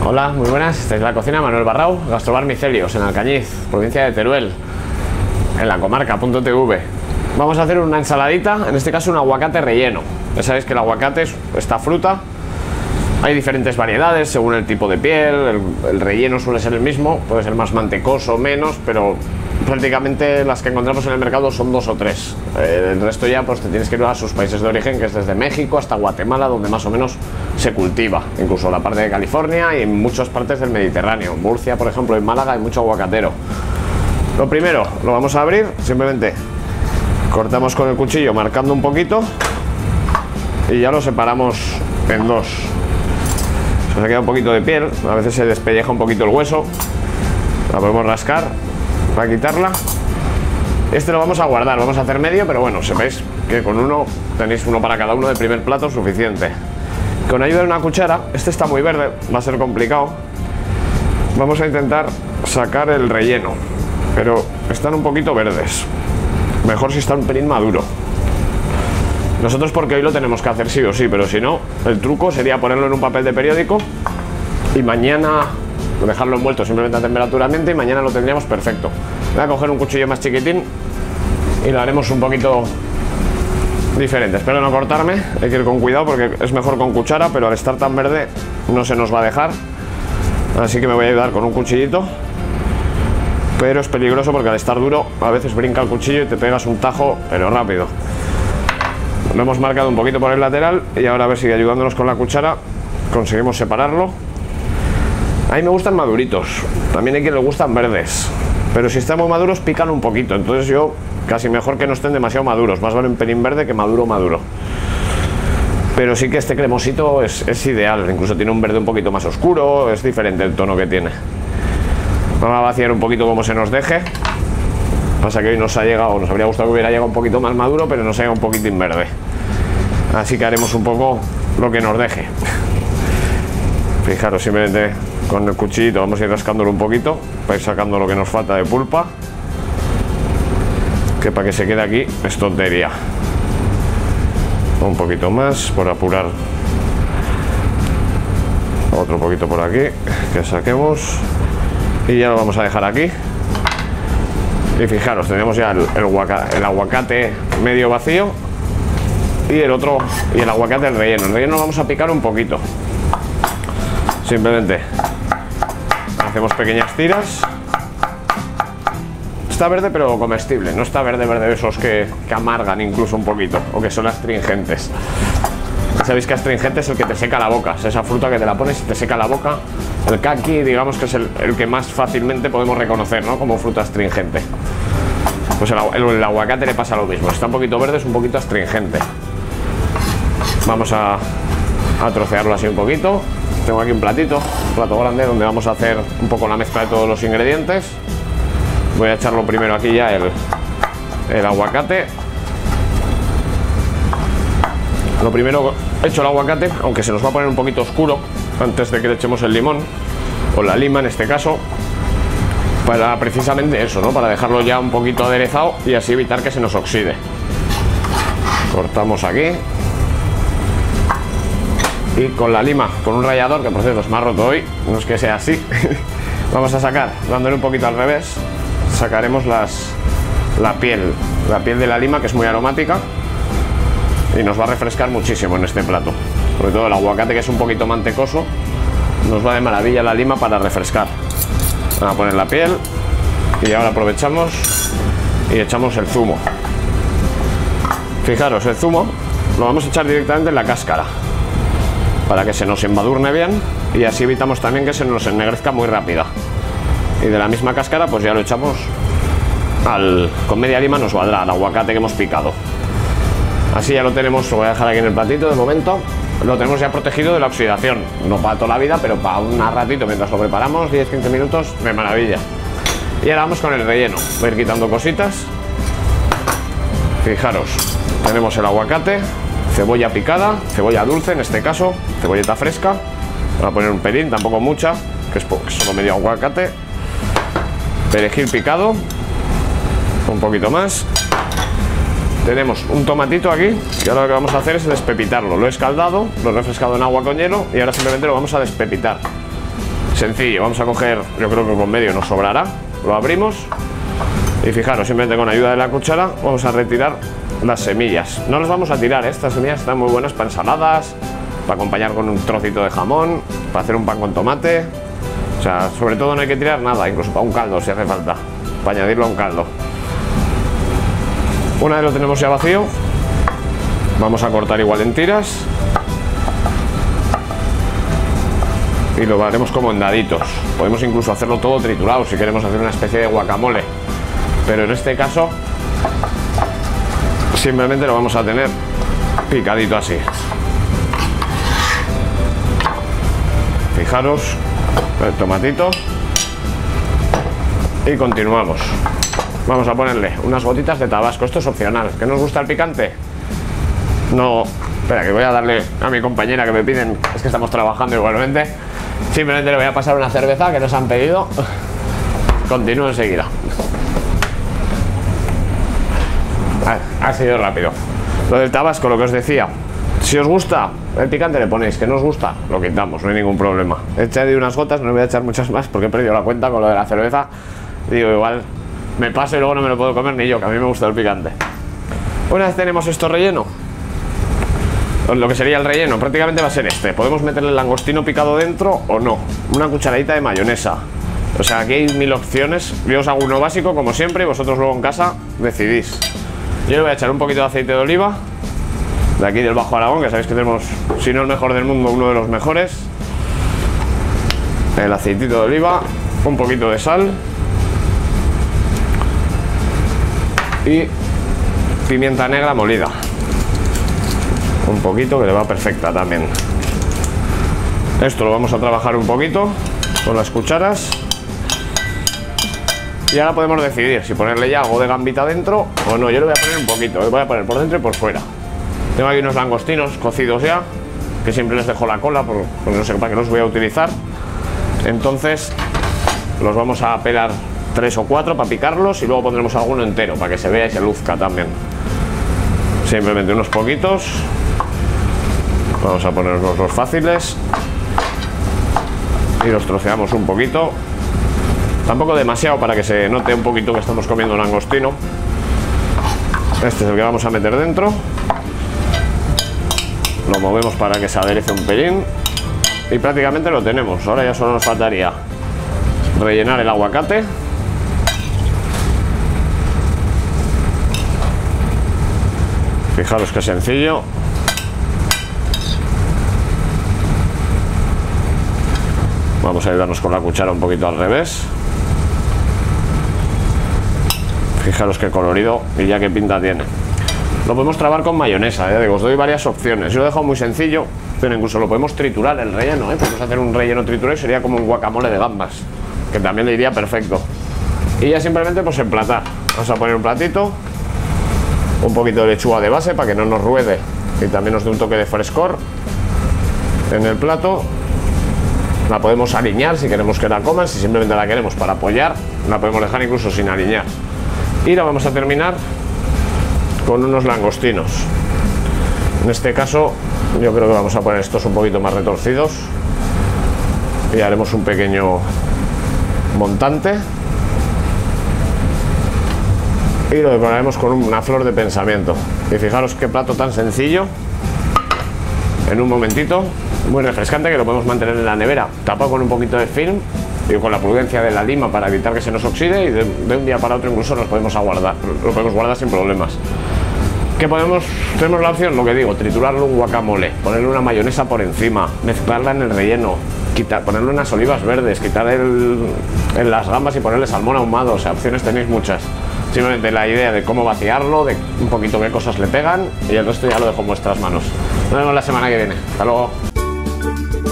Hola, muy buenas. Esta es la cocina Manuel Barrau, Gastrobar Micelios, en Alcañiz, provincia de Teruel, en la comarca .tv. Vamos a hacer una ensaladita, en este caso un aguacate relleno. Ya sabéis que el aguacate es esta fruta. Hay diferentes variedades según el tipo de piel, el relleno suele ser el mismo, puede ser más mantecoso o menos, pero prácticamente las que encontramos en el mercado son 2 o 3. El resto ya pues te tienes que ir a sus países de origen, que es desde México hasta Guatemala, donde más o menos se cultiva, incluso la parte de California y en muchas partes del Mediterráneo. En Murcia, por ejemplo, en Málaga hay mucho aguacatero. Lo primero, lo vamos a abrir, simplemente cortamos con el cuchillo marcando un poquito y ya lo separamos en dos. Se queda un poquito de piel, a veces se despelleja un poquito el hueso, la podemos rascar para quitarla. Este lo vamos a guardar, vamos a hacer medio, pero bueno, sepáis que con uno tenéis uno para cada uno de primer plato suficiente. Con ayuda de una cuchara, este está muy verde, va a ser complicado. Vamos a intentar sacar el relleno, pero están un poquito verdes. Mejor si está un pelín maduro. Nosotros porque hoy lo tenemos que hacer sí o sí, pero si no, el truco sería ponerlo en un papel de periódico y mañana dejarlo envuelto simplemente a temperatura ambiente y mañana lo tendríamos perfecto. Voy a coger un cuchillo más chiquitín y lo haremos un poquito diferente. Espero no cortarme, hay que ir con cuidado porque es mejor con cuchara, pero al estar tan verde no se nos va a dejar. Así que me voy a ayudar con un cuchillito, pero es peligroso porque al estar duro a veces brinca el cuchillo y te pegas un tajo, pero rápido. Lo hemos marcado un poquito por el lateral y ahora a ver si ayudándonos con la cuchara conseguimos separarlo. A mí me gustan maduritos, también hay quien le gustan verdes, pero si están muy maduros pican un poquito, entonces yo casi mejor que no estén demasiado maduros, más vale un pelín verde que maduro. Pero sí que este cremosito es ideal, incluso tiene un verde un poquito más oscuro, es diferente el tono que tiene. Vamos a vaciar un poquito como se nos deje. Pasa que hoy nos ha llegado, nos habría gustado que hubiera llegado un poquito más maduro, pero nos ha llegado un poquitín verde. Así que haremos un poco lo que nos deje. Fijaros, simplemente con el cuchillito vamos a ir rascándolo un poquito para ir sacando lo que nos falta de pulpa, que para que se quede aquí es tontería. Un poquito más por apurar. Otro poquito por aquí que saquemos y ya lo vamos a dejar aquí. Y fijaros, tenemos ya el aguacate medio vacío y el otro, y el aguacate el relleno. El relleno lo vamos a picar un poquito. Simplemente hacemos pequeñas tiras. Está verde pero comestible, no está verde de esos que amargan incluso un poquito o que son astringentes. Sabéis que astringente es el que te seca la boca, es esa fruta que te la pones y te seca la boca. El caqui, digamos que es el que más fácilmente podemos reconocer, ¿no?, como fruta astringente. Pues el aguacate le pasa lo mismo, está un poquito verde, es un poquito astringente. Vamos a trocearlo así un poquito. Tengo aquí un plato grande donde vamos a hacer un poco la mezcla de todos los ingredientes. Voy a echarlo primero aquí ya el aguacate. Lo primero he hecho el aguacate, aunque se nos va a poner un poquito oscuro antes de que le echemos el limón, o la lima en este caso, para precisamente eso, ¿no?, para dejarlo ya un poquito aderezado y así evitar que se nos oxide. Cortamos aquí y con la lima, con un rallador, que por cierto se me ha roto hoy, no es que sea así, vamos a sacar, dándole un poquito al revés, sacaremos la piel de la lima, que es muy aromática y nos va a refrescar muchísimo en este plato. Sobre todo el aguacate, que es un poquito mantecoso, nos va de maravilla la lima para refrescar. Vamos a poner la piel y ahora aprovechamos y echamos el zumo. Fijaros, el zumo lo vamos a echar directamente en la cáscara para que se nos embadurne bien y así evitamos también que se nos ennegrezca muy rápida. Y de la misma cáscara pues ya lo echamos con media lima, nos valdrá el aguacate que hemos picado. Así ya lo tenemos, lo voy a dejar aquí en el platito de momento. Lo tenemos ya protegido de la oxidación, no para toda la vida, pero para un ratito mientras lo preparamos, 10-15 minutos, de maravilla. Y ahora vamos con el relleno. Voy a ir quitando cositas. Fijaros, tenemos el aguacate, cebolla picada, cebolla dulce en este caso, cebolleta fresca. Voy a poner un pelín, tampoco mucha, que es solo medio aguacate. Perejil picado, un poquito más. Tenemos un tomatito aquí, que ahora lo que vamos a hacer es despepitarlo. Lo he escaldado, lo he refrescado en agua con hielo y ahora simplemente lo vamos a despepitar. Sencillo, vamos a coger, yo creo que con medio nos sobrará. Lo abrimos y fijaros, simplemente con ayuda de la cuchara vamos a retirar las semillas. No las vamos a tirar, ¿eh? Estas semillas están muy buenas para ensaladas, para acompañar con un trocito de jamón, para hacer un pan con tomate. O sea, sobre todo no hay que tirar nada, incluso para un caldo si hace falta, para añadirlo a un caldo. Una vez lo tenemos ya vacío, vamos a cortar igual en tiras y lo haremos como en daditos. Podemos incluso hacerlo todo triturado si queremos hacer una especie de guacamole, pero en este caso simplemente lo vamos a tener picadito así. Fijaros el tomatito y continuamos. Vamos a ponerle unas gotitas de tabasco. Esto es opcional. ¿Que nos gusta el picante? No. Espera, que voy a darle a mi compañera que me piden. Es que estamos trabajando igualmente. Simplemente le voy a pasar una cerveza que nos han pedido. Continúo enseguida. Ha sido rápido. Lo del tabasco, lo que os decía. Si os gusta el picante le ponéis, que no os gusta lo quitamos, no hay ningún problema. He echado unas gotas, no voy a echar muchas más porque he perdido la cuenta con lo de la cerveza. Digo, igual me paso y luego no me lo puedo comer ni yo, que a mí me gusta el picante. Una vez tenemos esto relleno, lo que sería el relleno prácticamente va a ser este. Podemos meterle el langostino picado dentro o no. Una cucharadita de mayonesa. O sea, aquí hay 1000 opciones. Yo os hago uno básico como siempre y vosotros luego en casa decidís. Yo le voy a echar un poquito de aceite de oliva de aquí del Bajo Aragón, que sabéis que tenemos, si no el mejor del mundo, uno de los mejores. El aceitito de oliva, un poquito de sal y pimienta negra molida, un poquito, que le va perfecta también. Esto lo vamos a trabajar un poquito con las cucharas y ahora podemos decidir si ponerle ya algo de gambita dentro o no. Yo le voy a poner un poquito, le voy a poner por dentro y por fuera. Tengo aquí unos langostinos cocidos ya, que siempre les dejo la cola porque no sé para qué los voy a utilizar. Entonces los vamos a pelar 3 o 4 para picarlos y luego pondremos alguno entero para que se vea y se luzca también. Simplemente unos poquitos. Vamos a ponernos los fáciles y los troceamos un poquito. Tampoco demasiado para que se note un poquito que estamos comiendo langostino. Este es el que vamos a meter dentro. Lo movemos para que se aderece un pelín y prácticamente lo tenemos. Ahora ya solo nos faltaría rellenar el aguacate. Fijaros qué sencillo. Vamos a ayudarnos con la cuchara un poquito al revés. Fijaros qué colorido y ya qué pinta tiene. Lo podemos trabar con mayonesa, ya digo, os doy varias opciones. Yo lo he dejado muy sencillo, pero incluso lo podemos triturar el relleno, podemos hacer un relleno triturado y sería como un guacamole de gambas, que también le iría perfecto. Y ya simplemente pues emplatar. Vamos a poner un platito, un poquito de lechuga de base para que no nos ruede y también nos dé un toque de frescor en el plato. La podemos aliñar si queremos que la coman, si simplemente la queremos para apoyar, la podemos dejar incluso sin aliñar. Y la vamos a terminar con unos langostinos. En este caso yo creo que vamos a poner estos un poquito más retorcidos y haremos un pequeño montante y lo decoraremos con una flor de pensamiento. Y fijaros qué plato tan sencillo en un momentito, muy refrescante, que lo podemos mantener en la nevera tapado con un poquito de film y con la prudencia de la lima para evitar que se nos oxide, y de un día para otro incluso nos podemos guardar, lo podemos guardar sin problemas. ¿Qué podemos? Tenemos la opción, lo que digo, triturarlo un guacamole, ponerle una mayonesa por encima, mezclarla en el relleno, ponerle unas olivas verdes, quitar las gambas y ponerle salmón ahumado. O sea, opciones tenéis muchas. Simplemente la idea de cómo vaciarlo, de un poquito qué cosas le pegan, y el resto ya lo dejo en vuestras manos. Nos vemos la semana que viene. Hasta luego.